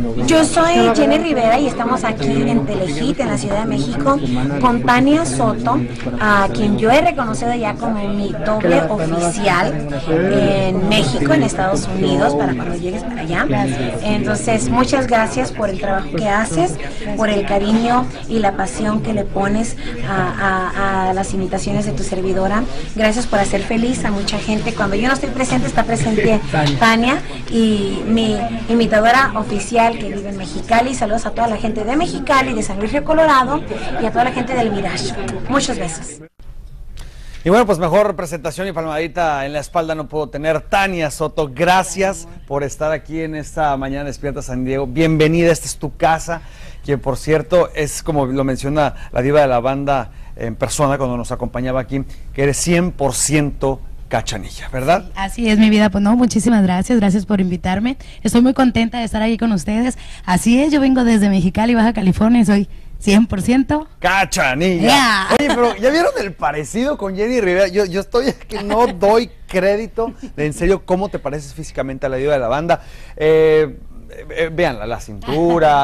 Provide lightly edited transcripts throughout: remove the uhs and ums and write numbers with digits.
Yo soy Jenny Rivera y estamos aquí en Telehit, en la Ciudad de México, con Tania Soto, a quien yo he reconocido ya como mi doble oficial en México, en Estados Unidos, para cuando llegues para allá. Entonces, muchas gracias por el trabajo que haces, por el cariño y la pasión que le pones a las imitaciones de tu servidora. Gracias por hacer feliz a mucha gente. Cuando yo no estoy presente, está presente Tania, y mi imitadora oficial que vive en Mexicali. Saludos a toda la gente de Mexicali, de San Luis Río Colorado, y a toda la gente del Mirage. Muchos besos. Y bueno, pues mejor presentación y palmadita en la espalda no puedo tener. Tania Soto, gracias por estar aquí en esta mañana Despierta San Diego. Bienvenida, esta es tu casa, que por cierto es, como lo menciona la diva de la banda en persona cuando nos acompañaba aquí, que eres 100% Cachanilla, ¿verdad? Sí, así es, mi vida. Pues no, muchísimas gracias por invitarme. Estoy muy contenta de estar aquí con ustedes. Así es, yo vengo desde Mexicali, Baja California, y soy 100% Cachanilla. Yeah. Oye, pero ¿ya vieron el parecido con Jenny Rivera? Yo estoy que no doy crédito de en serio cómo te pareces físicamente a la diva de la banda. Vean la cintura,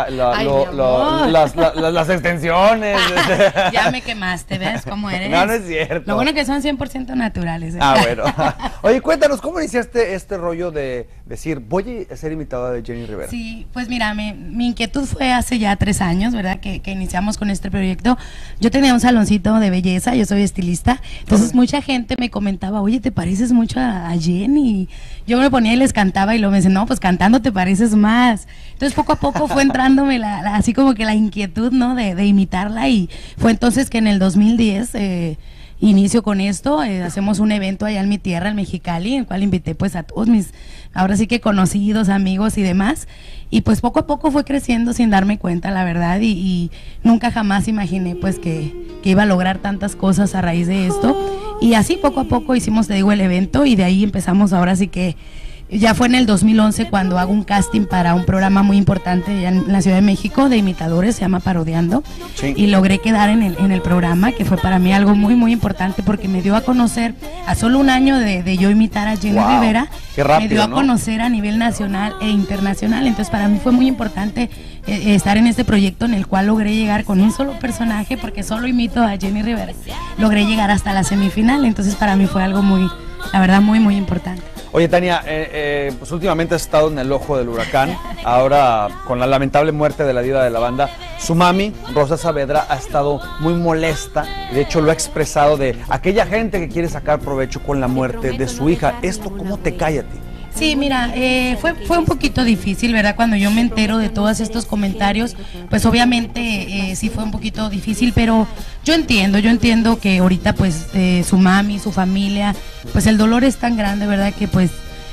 las extensiones. Ya me quemaste, ¿ves cómo eres? No, no es cierto. Lo bueno que son 100% naturales. Ah, bueno. Oye, cuéntanos, ¿cómo iniciaste este rollo de decir, voy a ser imitadora de Jenny Rivera? Sí, pues mira, mi inquietud fue hace ya 3 años, ¿verdad? Que iniciamos con este proyecto. Yo tenía un saloncito de belleza, yo soy estilista, entonces mucha gente me comentaba, oye, ¿te pareces mucho a Jenny? Yo me ponía y les cantaba y luego me dicen, no, pues cantando te pareces más. Entonces poco a poco fue entrándome así como que la inquietud, ¿no? De imitarla, y fue entonces que en el 2010 inicio con esto. Hacemos un evento allá en mi tierra, en Mexicali, en el cual invité pues a todos mis, ahora sí que conocidos, amigos y demás, y pues poco a poco fue creciendo sin darme cuenta, la verdad, y nunca jamás imaginé pues que iba a lograr tantas cosas a raíz de esto, y así poco a poco hicimos, te digo, el evento, y de ahí empezamos. Ahora sí que ya fue en el 2011 cuando hago un casting para un programa muy importante allá en la Ciudad de México de imitadores, se llama Parodiando, sí. Y logré quedar en el programa, que fue para mí algo muy muy importante, porque me dio a conocer, a solo un año de yo imitar a Jenny Rivera, qué rápido, me dio a conocer a nivel nacional e internacional. Entonces para mí fue muy importante estar en este proyecto, en el cual logré llegar con un solo personaje, porque solo imito a Jenny Rivera, logré llegar hasta la semifinal. Entonces para mí fue algo muy, la verdad, muy muy importante. Oye, Tania, pues últimamente has estado en el ojo del huracán, ahora con la lamentable muerte de la diva de la banda. Su mami, Rosa Saavedra, ha estado muy molesta, de hecho lo ha expresado, de aquella gente que quiere sacar provecho con la muerte de su hija. ¿Esto cómo te cae a ti? Sí, mira, fue un poquito difícil, ¿verdad? Cuando yo me entero de todos estos comentarios, pues obviamente sí fue un poquito difícil, pero yo entiendo que ahorita pues su mami, su familia, pues el dolor es tan grande, ¿verdad? Que pues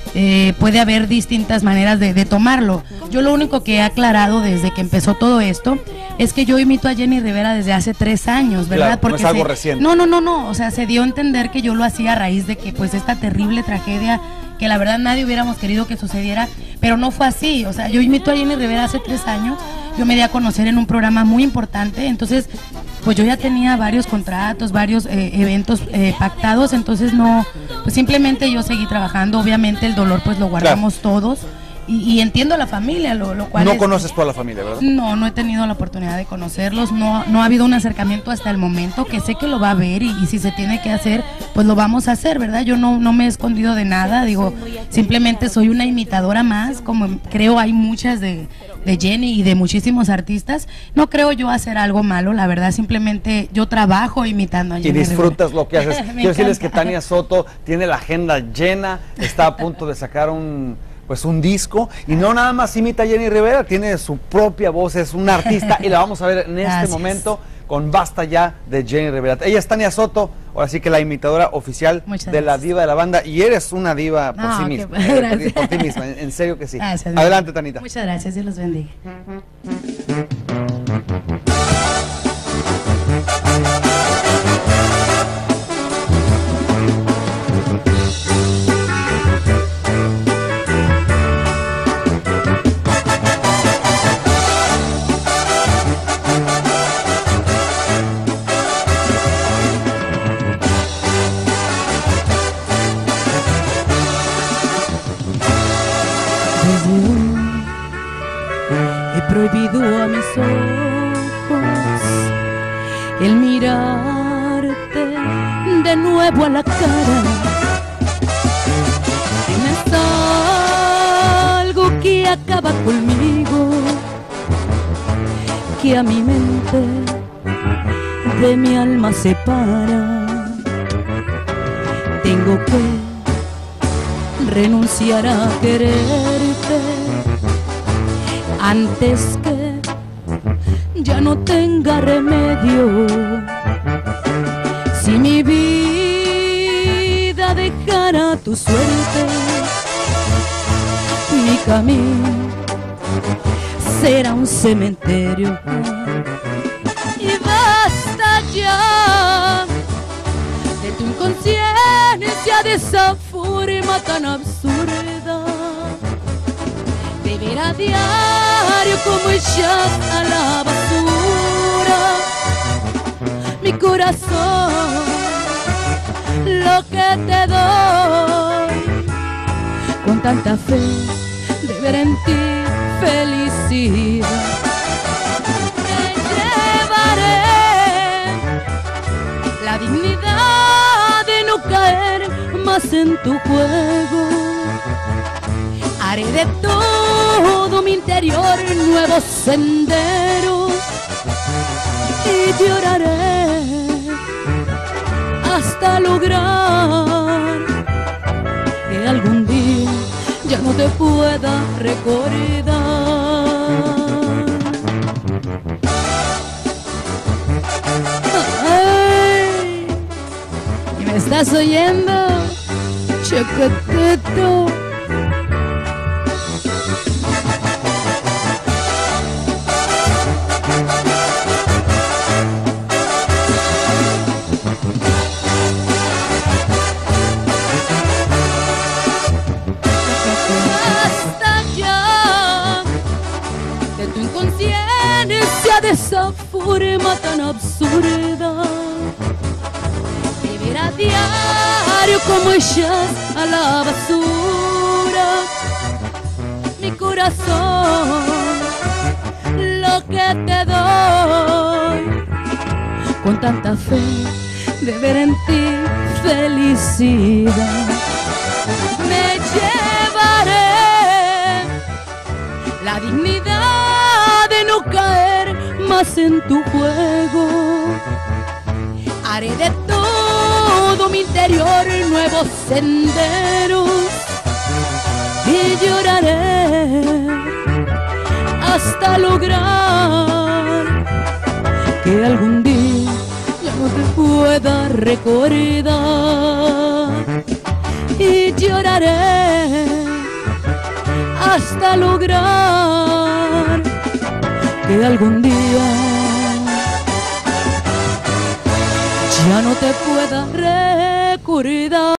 puede haber distintas maneras de tomarlo. Yo lo único que he aclarado desde que empezó todo esto es que yo imito a Jenny Rivera desde hace 3 años, ¿verdad? Claro, porque no es algo reciente. No, o sea, se dio a entender que yo lo hacía a raíz de que pues esta terrible tragedia, que la verdad nadie hubiéramos querido que sucediera, pero no fue así. O sea, yo imito a Jenny Rivera hace 3 años, yo me di a conocer en un programa muy importante, entonces pues yo ya tenía varios contratos, varios eventos pactados, entonces no, pues simplemente yo seguí trabajando. Obviamente el dolor pues lo guardamos todos, y entiendo a la familia, lo cual no conoces toda la familia, ¿verdad? No he tenido la oportunidad de conocerlos, no ha habido un acercamiento hasta el momento, que sé que lo va a haber, y si se tiene que hacer, pues lo vamos a hacer, ¿verdad? Yo no me he escondido de nada, digo, simplemente soy una imitadora más, como creo hay muchas de Jenny y de muchísimos artistas. No creo yo hacer algo malo, la verdad, simplemente yo trabajo imitando a Jenny. Y disfrutas Rivera. Lo que haces. Quiero decirles que Tania Soto tiene la agenda llena, está a punto de sacar un disco, y no nada más imita a Jenny Rivera, tiene su propia voz, es una artista, y la vamos a ver en este momento con Basta Ya de Jenny Rivera. Ella es Tania Soto, ahora sí que la imitadora oficial de la diva de la banda, y eres una diva por sí misma, por ti misma, en serio que sí. Gracias, adelante, Tanita. Muchas gracias, Dios los bendiga. Desde hoy he prohibido a mis ojos el mirarte de nuevo a la cara. Tienes algo que acaba conmigo, que a mi mente de mi alma separa. Tengo que renunciar a quererte antes que ya no tenga remedio. Si mi vida dejara tu suerte, mi camino será un cementerio. Y basta ya de tu inconsciencia, de esa forma tan absurda de ver a diario como echas a la basura mi corazón, lo que te doy con tanta fe de ver en ti felicidad. Me llevaré la dignidad de no caer más en tu juego. Haré de todo mi interior nuevos senderos y lloraré hasta lograr que algún día ya no te pueda recordar. Ay, ¿y me estás oyendo, chiquitito? De esa forma tan absurda de ver a diario como echas a la basura mi corazón, lo que te doy con tanta fe de ver en ti felicidad. Me llevaré la dignidad de no caer más en tu juego. Haré de todo mi interior nuevos senderos y lloraré hasta lograr que algún día ya no te pueda recordar. Y lloraré hasta lograr que algún día ya no te pueda recordar.